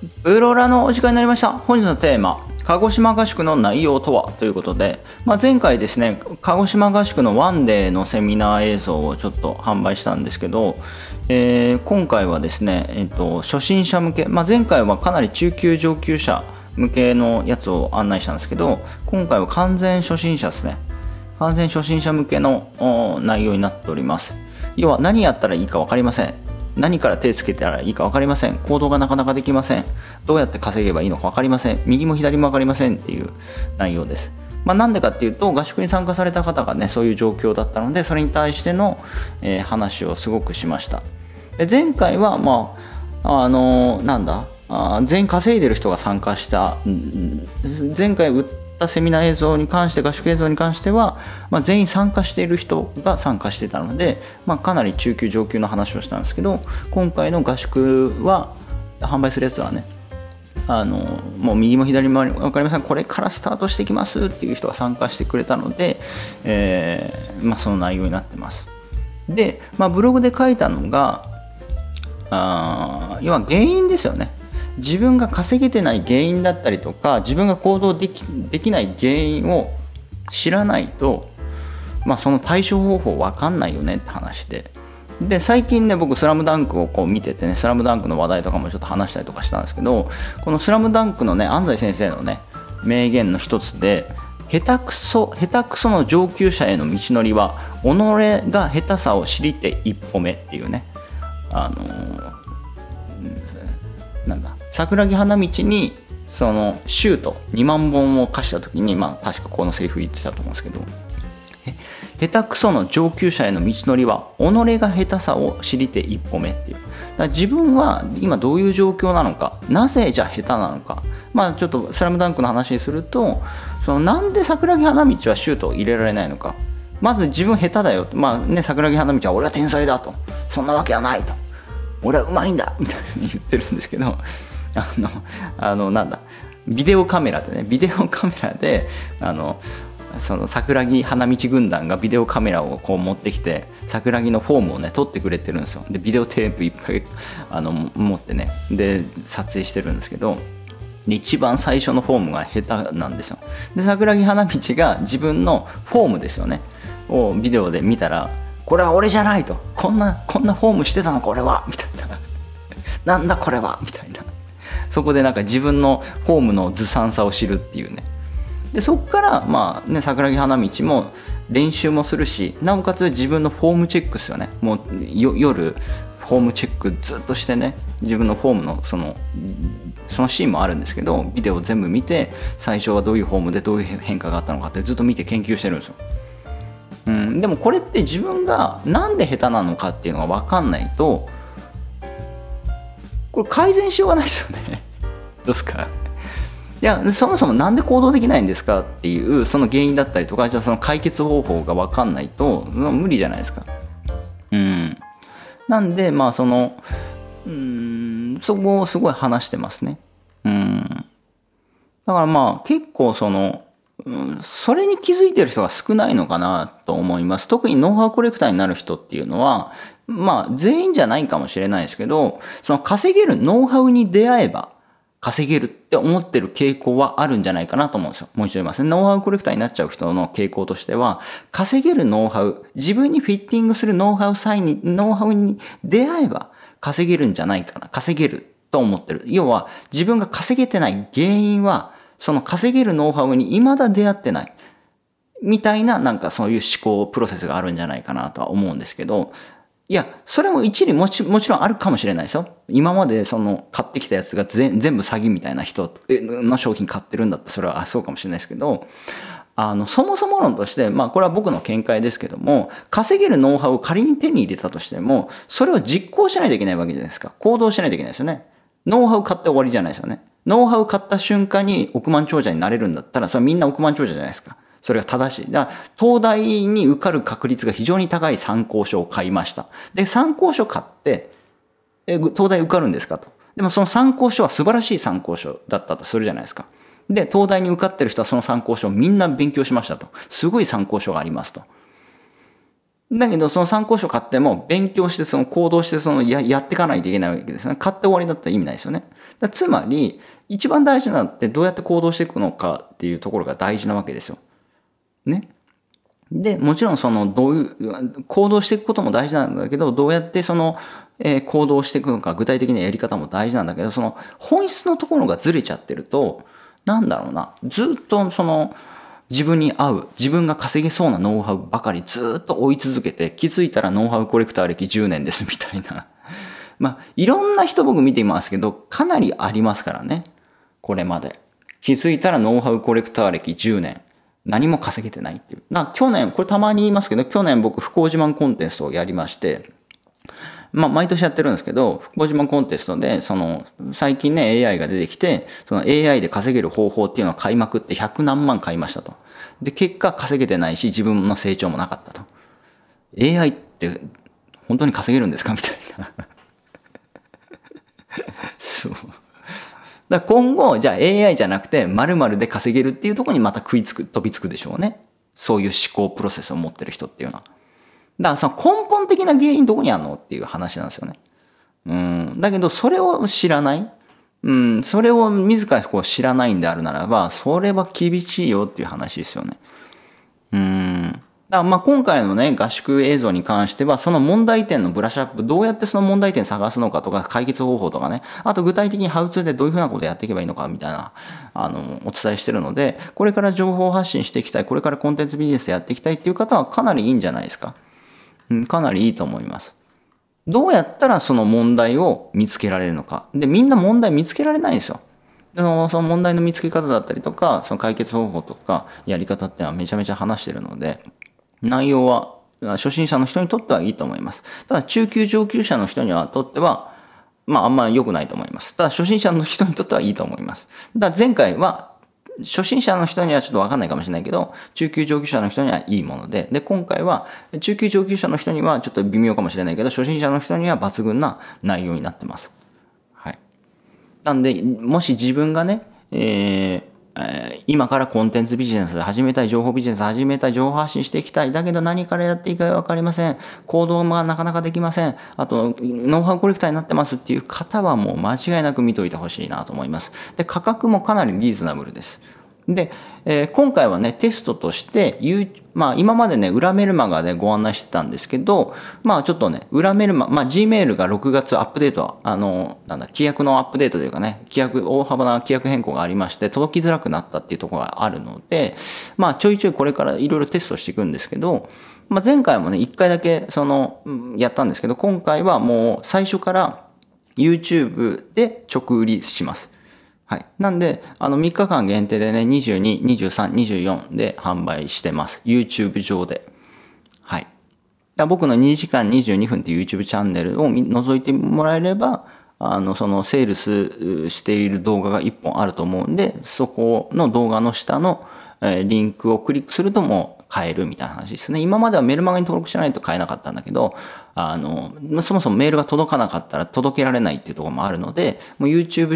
ウロラのお時間になりました。本日のテーマ、鹿児島合宿の内容とはということで、前回ですね、鹿児島合宿のワンデーのセミナー映像をちょっと販売したんですけど、今回はですね、初心者向け、前回はかなり中級上級者向けのやつを案内したんですけど、今回は完全初心者ですね。完全初心者向けの内容になっております。要は何やったらいいか分かりません。何から手つけたらいいか分かりません。行動がなかなかできません。どうやって稼げばいいのか分かりません。右も左も分かりませんっていう内容です。なんでかっていうと、合宿に参加された方がね、そういう状況だったので、それに対しての、話をすごくしました。で、前回は全員稼いでる人が参加した、前回売ったセミナー映像に関して、合宿映像に関しては、全員参加している人が参加してたので、かなり中級上級の話をしたんですけど、今回の合宿は販売するやつはね、もう右も左も分かりません、これからスタートしていきますっていう人が参加してくれたので、その内容になってます。で、ブログで書いたのが、要は原因ですよね。自分が稼げてない原因だったりとか、自分が行動できない原因を知らないと、その対処方法分かんないよねって話で、最近ね、僕スラムダンクをこう見ててね、スラムダンクの話題とかもちょっと話したりとかしたんですけど、このスラムダンクのね、安西先生のね、名言の一つで、下手くその上級者への道のりは己が下手さを知りて一歩目っていうね、桜木花道にそのシュート2万本を課した時に、確かこのセリフ言ってたと思うんですけど、下手くその上級者への道のりは己が下手さを知りて一歩目っていう。だから自分は今どういう状況なのか、なぜじゃあ下手なのか、ちょっとスラムダンクの話にすると、なんで桜木花道はシュートを入れられないのか。まず自分下手だよ、桜木花道は俺は天才だと、そんなわけはないと、俺はうまいんだみたいに言ってるんですけど、ビデオカメラでその桜木花道軍団がビデオカメラをこう持ってきて、桜木のフォームをね撮ってくれてるんですよ。でビデオテープいっぱい持ってね、で撮影してるんですけど、一番最初のフォームが下手なんですよ。で桜木花道が自分のフォームですよねをビデオで見たら、これは俺じゃないと、こんなフォームしてたのか俺はみたいな、なんだこれはみたいな、そこで自分のフォームのずさんさを知るっていうね。でそこから桜木花道も練習もするし、なおかつ自分のフォームチェックですよね。もう夜フォームチェックずっとしてね、自分のフォームのそのシーンもあるんですけど、ビデオを全部見て、最初はどういうフォームでどういう変化があったのかってずっと見て研究してるんですよ。でもこれって自分がなんで下手なのかっていうのが分かんないと、これ改善しようがないですよね。どうですか？いや、そもそもなんで行動できないんですかっていうその原因だったりとか、じゃあその解決方法が分かんないと無理じゃないですか。なんでそこをすごい話してますね。だから結構それに気づいてる人が少ないのかなと思います。特にノウハウコレクターになる人っていうのは、全員じゃないかもしれないですけど、その稼げるノウハウに出会えば稼げるって思ってる傾向はあるんじゃないかなと思うんですよ。もう一度言いますね。ノウハウコレクターになっちゃう人の傾向としては、稼げるノウハウ、自分にフィッティングするノウハウに出会えば稼げるんじゃないかな。稼げると思ってる。要は自分が稼げてない原因は、その稼げるノウハウに未だ出会ってないみたいな、そういう思考プロセスがあるんじゃないかなとは思うんですけど、いや、それも一理もちろんあるかもしれないですよ。今まで買ってきたやつが全部詐欺みたいな人の商品買ってるんだったら、それはそうかもしれないですけど、そもそも論として、これは僕の見解ですけども、稼げるノウハウを仮に手に入れたとしても、それを実行しないといけないわけじゃないですか。行動しないといけないですよね。ノウハウ買って終わりじゃないですよね。ノウハウ買った瞬間に億万長者になれるんだったら、それはみんな億万長者じゃないですか。それが正しい。だから東大に受かる確率が非常に高い参考書を買いました。で、参考書買って、東大受かるんですかと。でもその参考書は素晴らしい参考書だったとするじゃないですか。で、東大に受かってる人はその参考書をみんな勉強しましたと。すごい参考書がありますと。 だけど、その参考書買っても、勉強して、その行動して、やっていかないといけないわけですよね。買って終わりだったら意味ないですよね。つまり、一番大事なのってどうやって行動していくのかっていうところが大事なわけですよ。ね。で、もちろんどういう、行動していくことも大事なんだけど、どうやって行動していくのか、具体的なやり方も大事なんだけど、本質のところがずれちゃってると、なんだろうな、ずっと自分に合う、自分が稼げそうなノウハウばかりずっと追い続けて、気づいたらノウハウコレクター歴10年ですみたいな。まあ、いろんな人僕見ていますけど、かなりありますからね。これまで。気づいたらノウハウコレクター歴10年。何も稼げてないっていう。去年、これたまに言いますけど、去年僕不幸自慢コンテストをやりまして、まあ、毎年やってるんですけど、不幸自慢コンテストで、最近ね、AI が出てきて、AI で稼げる方法っていうのを買いまくって100何万買いましたと。で、結果稼げてないし、自分の成長もなかったと。AI って本当に稼げるんですかみたいな。そう。だから今後、じゃあ AI じゃなくて〇〇で稼げるっていうところにまた飛びつくでしょうね。そういう思考プロセスを持ってる人っていうのは。だから根本的な原因どこにあるのっていう話なんですよね。だけどそれを知らない。それを自ら知らないんであるならば、それは厳しいよっていう話ですよね。だからまあ今回のね、合宿映像に関しては、その問題点のブラッシュアップ、どうやってその問題点探すのかとか、解決方法とかね、あと具体的にハウツーでどういうふうなことをやっていけばいいのかみたいな、お伝えしてるので、これから情報発信していきたい、これからコンテンツビジネスやっていきたいっていう方はかなりいいんじゃないですか。かなりいいと思います。どうやったらその問題を見つけられるのか。で、みんな問題見つけられないんですよ。その問題の見つけ方だったりとか、その解決方法とか、やり方っていうのはめちゃめちゃ話してるので、内容は初心者の人にとってはいいと思います。ただ中級上級者の人にとっては、まああんまり良くないと思います。ただ初心者の人にとってはいいと思います。だから前回は初心者の人にはちょっとわかんないかもしれないけど、中級上級者の人にはいいもので、今回は中級上級者の人にはちょっと微妙かもしれないけど、初心者の人には抜群な内容になってます。はい。なんで、もし自分がね、今からコンテンツビジネス始めたい、情報ビジネス始めたい、情報発信していきたい。だけど何からやっていいかわかりません。行動がなかなかできません。あと、ノウハウコレクターになってますっていう方はもう間違いなく見といてほしいなと思います。で、価格もかなりリーズナブルです。で、今回はね、テストとして、まあ今までね、裏メルマガでご案内してたんですけど、まあちょっとね、裏メルマ、まあ Gmail が6月アップデート、規約のアップデートというかね、大幅な規約変更がありまして、届きづらくなったっていうところがあるので、まあちょいちょいこれからいろいろテストしていくんですけど、まあ前回もね、1回だけやったんですけど、今回はもう最初から YouTube で直売りします。はい。なんで、3日間限定でね、22、23、24で販売してます。YouTube 上で。はい。僕の2時間22分っていう YouTube チャンネルを覗いてもらえれば、セールスしている動画が1本あると思うんで、そこの動画の下のリンクをクリックするともう買えるみたいな話ですね。今まではメルマガに登録しないと買えなかったんだけど、そもそもメールが届かなかったら届けられないっていうところもあるので、もう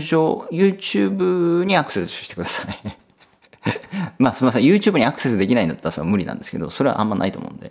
YouTube にアクセスしてください。まあすみません、YouTube にアクセスできないんだったらそれは無理なんですけど、それはあんまないと思うんで。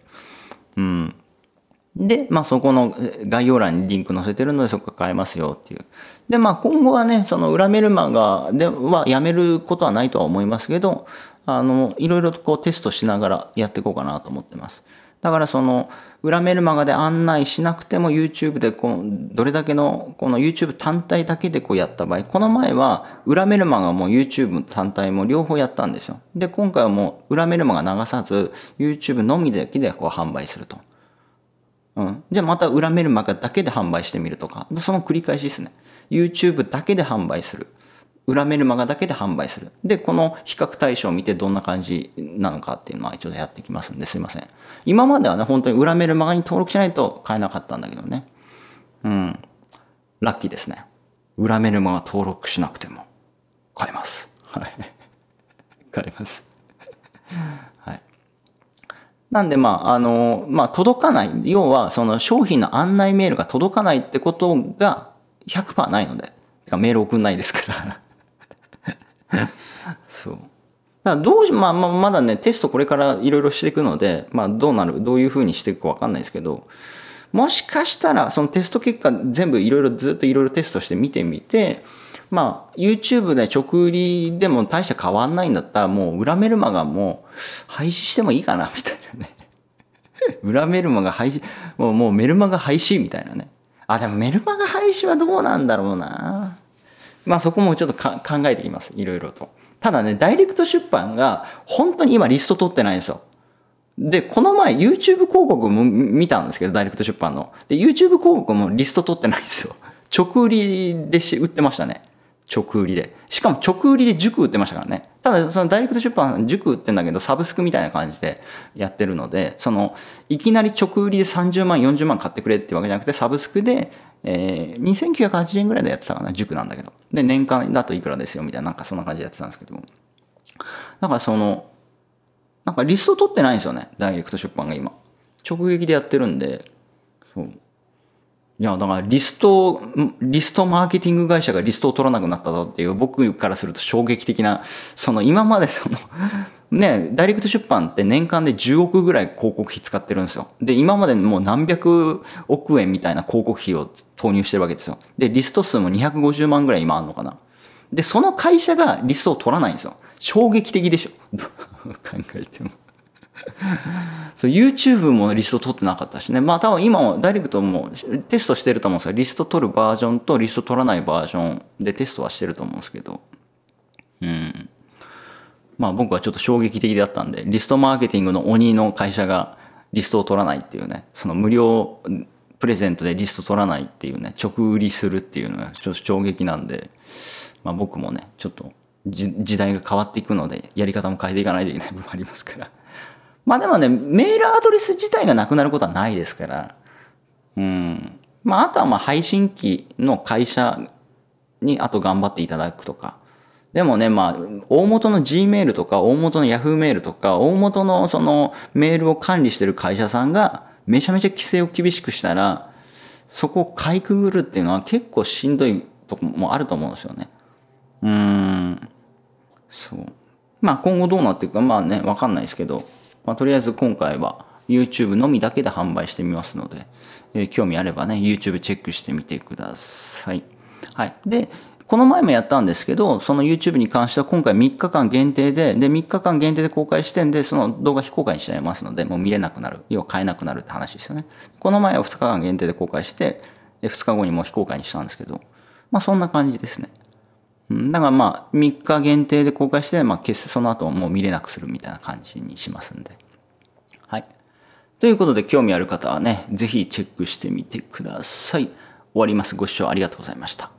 で、まあそこの概要欄にリンク載せてるのでそこから買えますよっていう。で、まあ今後はね、その裏メルマガではやめることはないとは思いますけど、いろいろとテストしながらやっていこうかなと思ってます。だから裏メルマガで案内しなくても YouTube でどれだけの、この YouTube 単体だけでやった場合、この前は裏メルマガも YouTube 単体も両方やったんですよ。で、今回はもう裏メルマガ流さず YouTube のみだけで販売すると。じゃあまた裏メルマガだけで販売してみるとか、その繰り返しですね。YouTube だけで販売する。裏メルマガだけで販売する。で、この比較対象を見てどんな感じなのかっていうのは一応やっていきますんですいません。今まではね、本当に裏メルマガに登録しないと買えなかったんだけどね。ラッキーですね。裏メルマガ登録しなくても買えます。はい。買えます。はい。なんで届かない。要は、商品の案内メールが届かないってことが100% ないので。メール送んないですから。そう。 だからまだね、テストこれからいろいろしていくので、まあどういうふうにしていくかわかんないですけど、もしかしたらそのテスト結果全部ずっといろいろテストして見てみて、まあ YouTube で直売りでも大して変わんないんだったら、もう裏メルマガも廃止してもいいかなみたいなね。裏メルマガ廃止、もうメルマガ廃止みたいなね。あ、でもメルマガ廃止はどうなんだろうな。まあそこもちょっと考えてきます。いろいろと。ただね、ダイレクト出版が本当に今リスト取ってないんですよ。で、この前 YouTube 広告も見たんですけど、ダイレクト出版の。で、YouTube 広告もリスト取ってないんですよ。直売りで売ってましたね。直売りで。しかも直売りで塾売ってましたからね。ただ、そのダイレクト出版塾売ってんだけど、サブスクみたいな感じでやってるので、いきなり直売りで30万、40万買ってくれってわけじゃなくて、サブスクで、2980円ぐらいでやってたかな、塾なんだけど。で、年間だといくらですよ、みたいな、なんかそんな感じでやってたんですけども。だからなんかリスト取ってないんですよね、ダイレクト出版が今。直撃でやってるんで、そう。いや、だからリストマーケティング会社がリストを取らなくなったぞっていう、僕からすると衝撃的な、今までね、ダイレクト出版って年間で10億ぐらい広告費使ってるんですよ。で、今までもう何百億円みたいな広告費を投入してるわけですよ。で、リスト数も250万ぐらい今あるのかな。で、その会社がリストを取らないんですよ。衝撃的でしょ。考えても。そう、YouTube もリスト取ってなかったしね。まあ多分今もダイレクトもテストしてると思うんですが、リスト取るバージョンとリスト取らないバージョンでテストはしてると思うんですけど。まあ僕はちょっと衝撃的だったんで、リストマーケティングの鬼の会社がリストを取らないっていうね、その無料プレゼントでリスト取らないっていうね、直売りするっていうのがちょっと衝撃なんで、まあ僕もね、ちょっと時代が変わっていくので、やり方も変えていかないといけない部分もありますから。まあでもね、メールアドレス自体がなくなることはないですから、まああとはまあ配信機の会社にあと頑張っていただくとか。でもね、まあ、大元の Gmail とか、大元の Yahoo メールとか、大元のメールを管理してる会社さんがめちゃめちゃ規制を厳しくしたら、そこをかいくぐるっていうのは結構しんどいとこもあると思うんですよね。そう。まあ今後どうなっていくか、まあね、わかんないですけど、まあとりあえず今回は YouTube のみだけで販売してみますので、興味あればね、YouTube チェックしてみてください。はい。で、この前もやったんですけど、その YouTube に関しては今回3日間限定で、3日間限定で公開してんで、その動画非公開にしちゃいますので、もう見れなくなる。要は買えなくなるって話ですよね。この前は2日間限定で公開して、2日後にもう非公開にしたんですけど、まあそんな感じですね。だからまあ3日限定で公開して、まあその後はもう見れなくするみたいな感じにしますんで。はい。ということで興味ある方はね、ぜひチェックしてみてください。終わります。ご視聴ありがとうございました。